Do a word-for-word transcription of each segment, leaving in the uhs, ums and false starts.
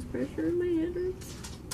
pressure in my head hurts.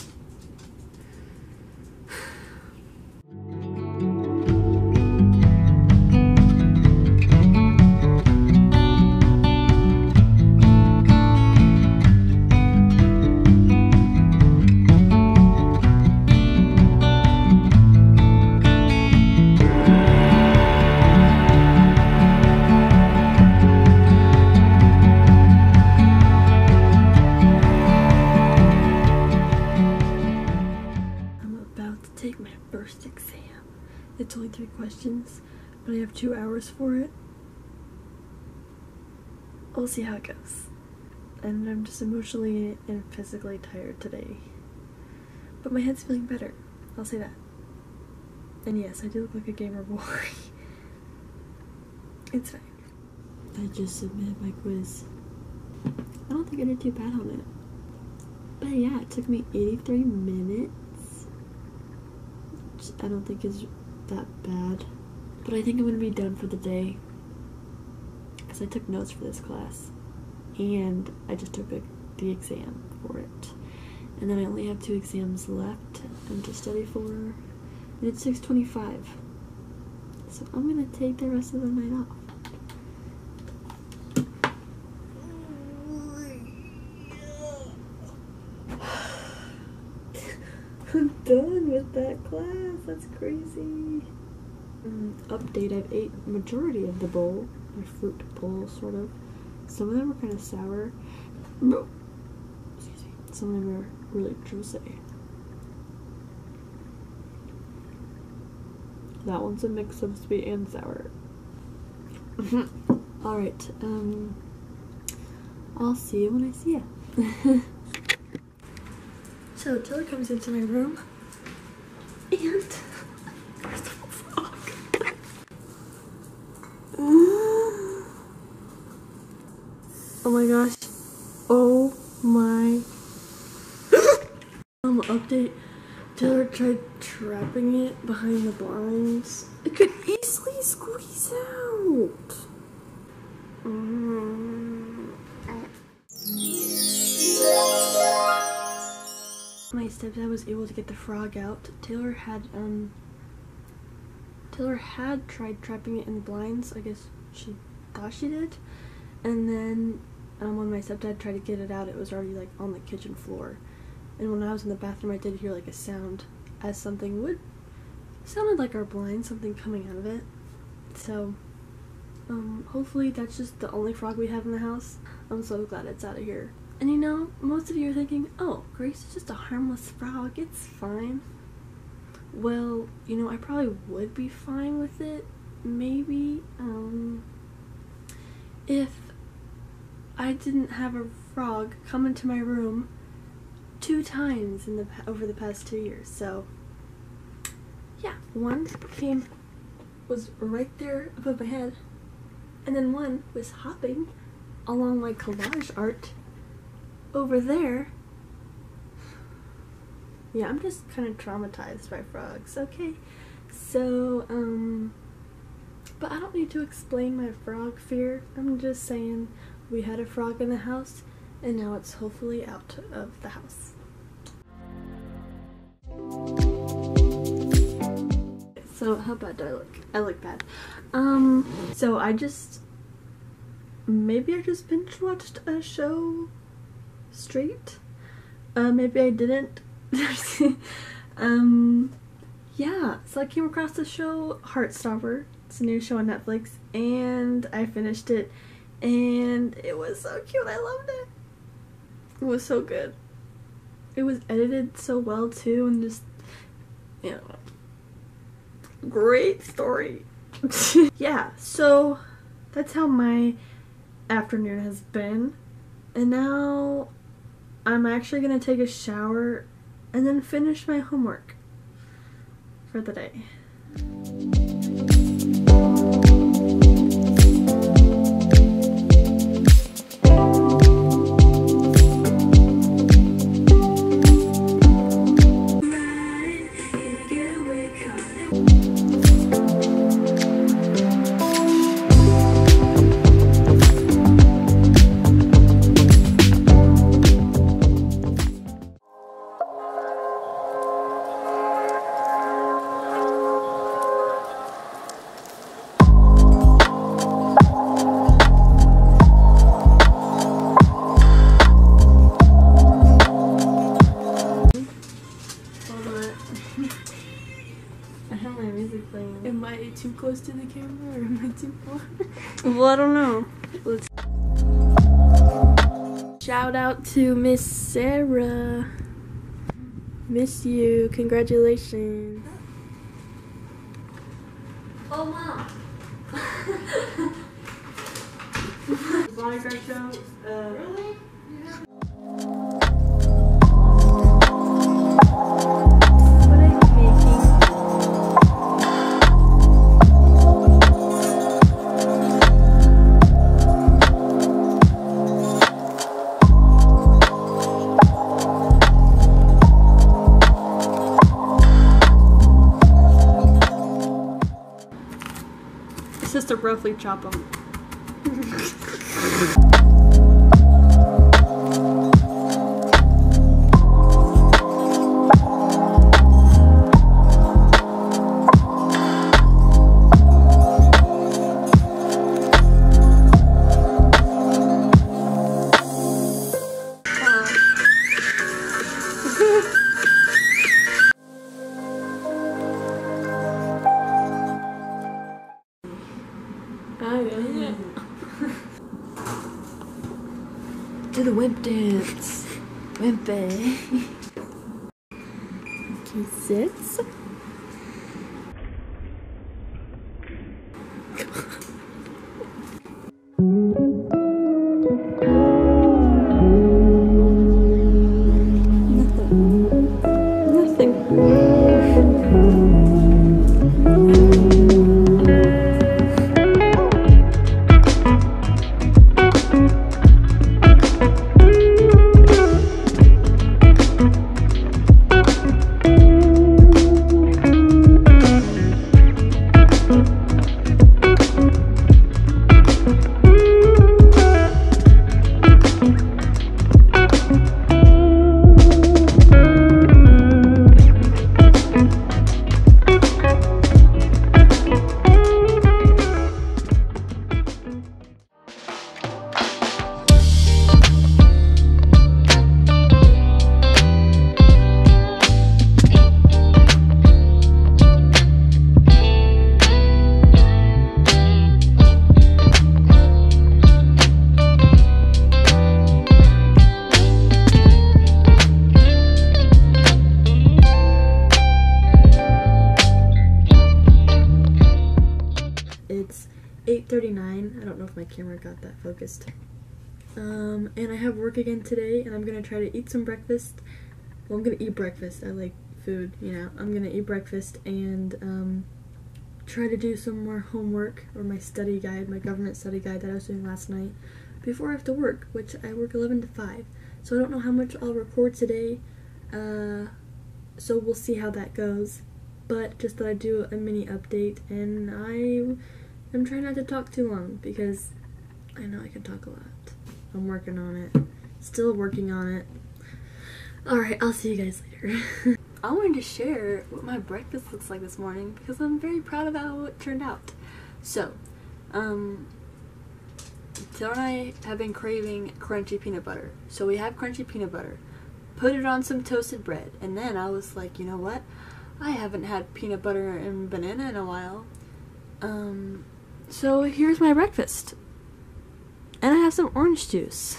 Take my first exam. It's only three questions, but I have two hours for it. We'll see how it goes. And I'm just emotionally and physically tired today. But my head's feeling better. I'll say that. And yes, I do look like a gamer boy. It's fine. I just submitted my quiz. I don't think I did too bad on it. But yeah, it took me eighty-three minutes. I don't think is that bad, but I think I'm gonna be done for the day because I took notes for this class and I just took a, the exam for it, and then I only have two exams left and to study for, and it's six twenty-five, so I'm gonna take the rest of the night off. I'm done with that class. That's crazy. Um, update, I've ate majority of the bowl. My fruit bowl, sort of. Some of them are kind of sour. No. Excuse me. Some of them are really juicy. That one's a mix of sweet and sour. Alright, um, I'll see you when I see you. So Taylor comes into my room, and there's the frog. Oh my gosh! Oh my! um, update. Taylor tried trapping it behind the blinds. It could easily squeeze out. Mm. My stepdad was able to get the frog out. Taylor had um Taylor had tried trapping it in the blinds. I guess she thought she did. And then um, when my stepdad tried to get it out, it was already like on the kitchen floor. And when I was in the bathroom, I did hear like a sound, as something would sounded like our blind, something coming out of it. So um hopefully that's just the only frog we have in the house. I'm so glad it's out of here. And you know, most of you are thinking, oh, Grace is just a harmless frog, it's fine. Well, you know, I probably would be fine with it, maybe, um, if I didn't have a frog come into my room two times in the over the past two years. So, yeah, one came, was right there above my head, and then one was hopping along my collage art over there. Yeah, I'm just kind of traumatized by frogs, okay? So, um, but I don't need to explain my frog fear. I'm just saying we had a frog in the house, and now it's hopefully out of the house. So, how bad do I look? I look bad. Um, so I just, maybe I just binge watched a show straight. Uh, maybe I didn't. um, yeah, so I came across the show Heartstopper. It's a new show on Netflix, and I finished it, and it was so cute. I loved it. It was so good. It was edited so well too, and just, you know, great story. Yeah, so that's how my afternoon has been, and now I'm actually gonna take a shower and then finish my homework for the day. I have my music playing. Am I too close to the camera or am I too far? Well, I don't know. Let's shout out to Miss Sarah. Miss you. Congratulations. Oh, Mom. Bodyguard show. Uh, really? It's just to roughly chop them. Do the wimp dance. Wimpy. Okay, sits. Nothing. Nothing. It's eight thirty-nine. I don't know if my camera got that focused. Um, and I have work again today, and I'm gonna try to eat some breakfast. Well, I'm gonna eat breakfast. I like food, you know. I'm gonna eat breakfast and um, try to do some more homework, or my study guide, my government study guide that I was doing last night before I have to work, which I work eleven to five. So I don't know how much I'll record today. Uh, so we'll see how that goes. But just that I do a mini update, and I am trying not to talk too long because I know I can talk a lot. I'm working on it. Still working on it. Alright, I'll see you guys later. I wanted to share what my breakfast looks like this morning because I'm very proud of how it turned out. So, um, Taylor and I have been craving crunchy peanut butter. So we have crunchy peanut butter. Put it on some toasted bread. And then I was like, you know what? I haven't had peanut butter and banana in a while. Um, so here's my breakfast. And I have some orange juice.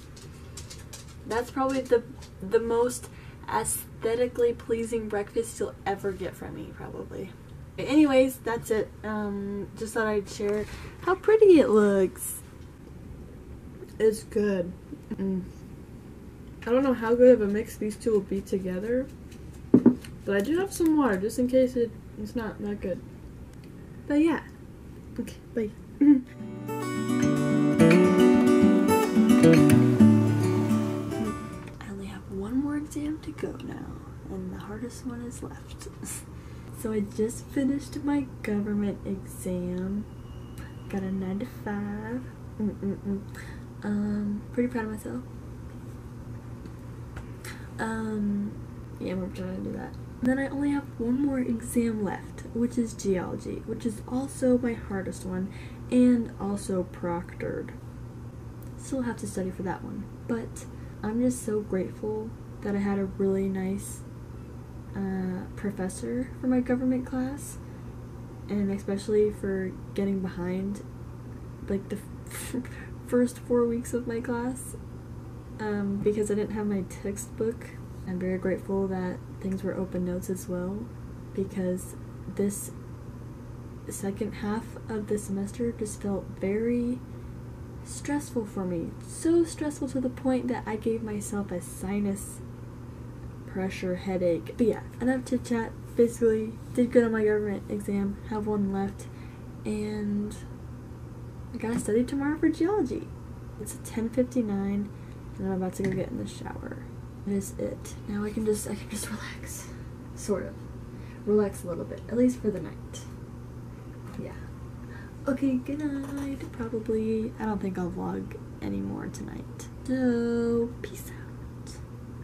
That's probably the the most aesthetically pleasing breakfast you'll ever get from me, probably. Anyways, that's it. Um, just thought I'd share how pretty it looks. It's good. Mm. I don't know how good of a mix these two will be together. But I do have some water, just in case it, it's not that good. But yeah. Okay, bye. I only have one more exam to go now, and the hardest one is left. So I just finished my government exam. Got a nine to five. Mm -mm -mm. Um, pretty proud of myself. Um, yeah, I'm trying to do that. Then I only have one more exam left, which is geology, which is also my hardest one, and also proctored. Still have to study for that one, but I'm just so grateful that I had a really nice uh, professor for my government class, and especially for getting behind like the first four weeks of my class um, because I didn't have my textbook. I'm very grateful that things were open notes as well, because this second half of the semester just felt very stressful for me. So stressful to the point that I gave myself a sinus pressure headache. But yeah, enough chit chat. Basically, did good on my government exam, have one left, and I gotta study tomorrow for geology. It's ten fifty-nine, and I'm about to go get in the shower. That is it. Now I can just I can just relax, sort of, relax a little bit, at least for the night. Yeah. Okay, good night. Probably, I don't think I'll vlog anymore tonight. So, peace out.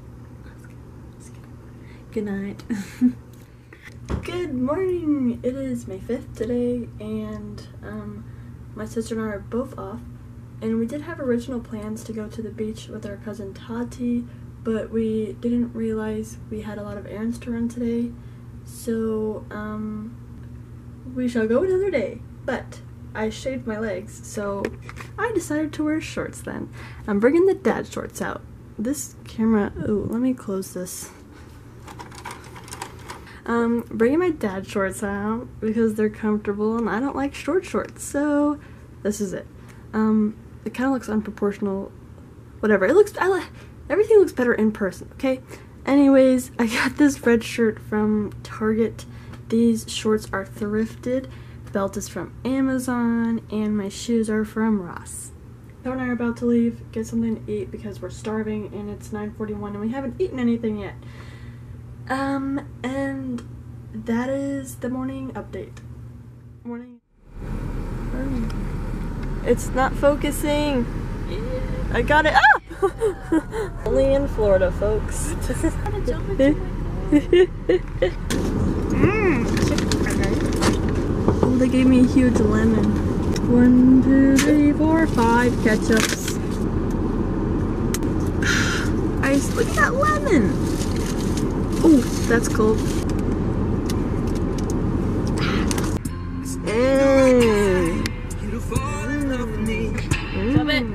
Good night. Good morning. It is May fifth today, and um, my sister and I are both off. And we did have original plans to go to the beach with our cousin Tati, but we didn't realize we had a lot of errands to run today. So, um, we shall go another day. But I shaved my legs, so I decided to wear shorts then. I'm bringing the dad shorts out. This camera, ooh, let me close this. Um, bringing my dad shorts out because they're comfortable and I don't like short shorts, so this is it. Um, it kind of looks unproportional, whatever. It looks, I like, everything looks better in person, okay? Anyways, I got this red shirt from Target. These shorts are thrifted. Belt is from Amazon, and my shoes are from Ross. Though and I are about to leave, get something to eat because we're starving, and it's nine forty-one and we haven't eaten anything yet. Um, and that is the morning update. Morning. It's not focusing. Yeah. I got it. Ah! Only in Florida, folks. Oh, they gave me a huge lemon. One, two, three, four, five ketchups. Ice, look at that lemon. Oh, that's cold. Mmm. Love it.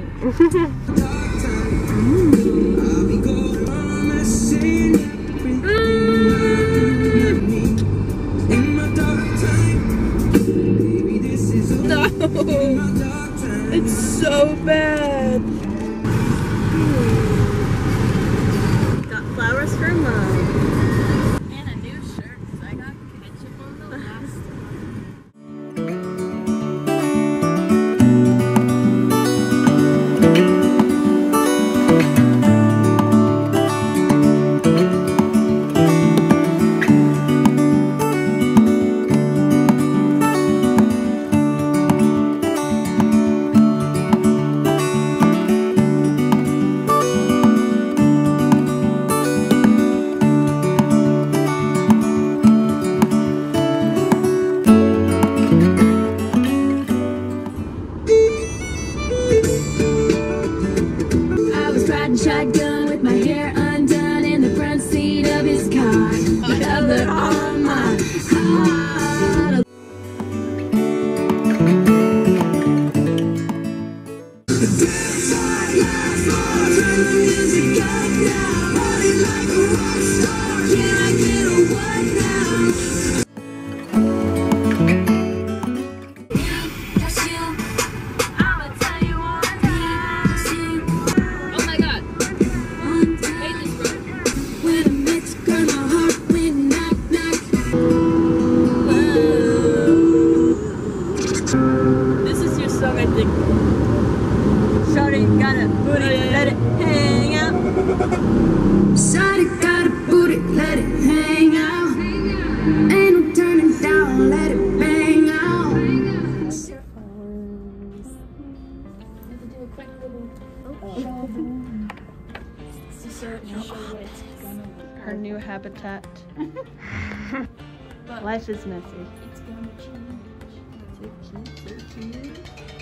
No, it's so bad. Got flowers for mom. And a new shirt because I got ketchup on the last shotgun with my hair undone in the front seat of his car. Another on my heart. Shorty got a booty, let it hang out. Shorty got a booty, let it hang out. Ain't no turning down, let it bang out. Her new habitat. Life is messy. It's gonna change. So cute, so cute.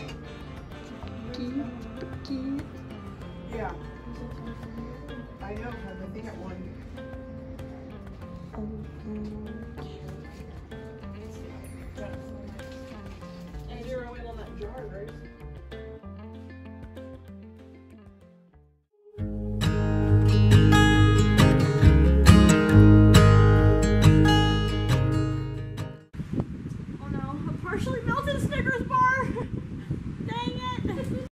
Cute, cute. Yeah. I know, I think at one. And you're away on that jar, right? Oh no, a partially melted Snickers bar!